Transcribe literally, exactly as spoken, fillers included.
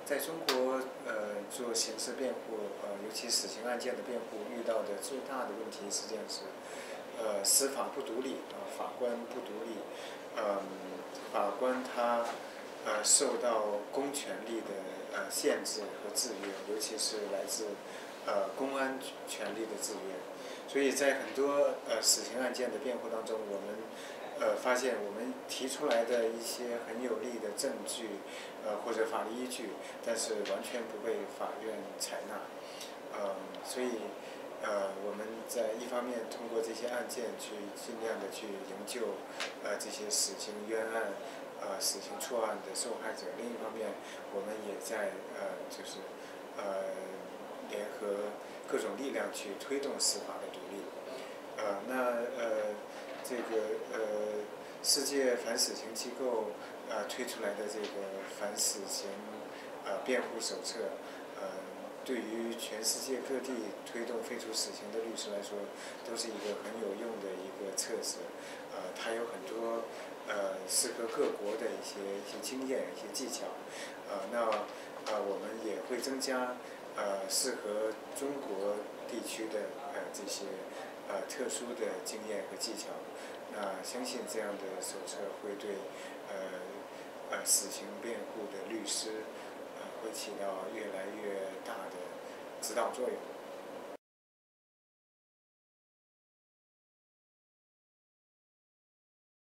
在中国，呃，做刑事辩护，呃，尤其死刑案件的辩护，遇到的最大的问题实际上是，呃，司法不独立，啊、呃，法官不独立，嗯、法官他，呃，受到公权力的呃限制和制约，尤其是来自，呃，公安权力的制约，所以在很多呃死刑案件的辩护当中，我们。呃，发现我们提出来的一些很有力的证据，呃，或者法律依据，但是完全不被法院采纳。呃，所以，呃，我们在一方面通过这些案件去尽量的去营救，呃，这些死刑冤案、呃，死刑错案的受害者；另一方面，我们也在呃，就是呃，联合各种力量去推动司法的独立。呃，那呃。这个呃，世界反死刑机构呃推出来的这个反死刑呃辩护手册，呃，对于全世界各地推动废除死刑的律师来说，都是一个很有用的一个册子。呃，它有很多呃适合各国的一些一些经验、一些技巧。呃，那呃我们也会增加呃适合中国地区的呃这些。呃，特殊的经验和技巧，那相信这样的手册会对呃呃死刑辩护的律师呃会起到越来越大的指导作用。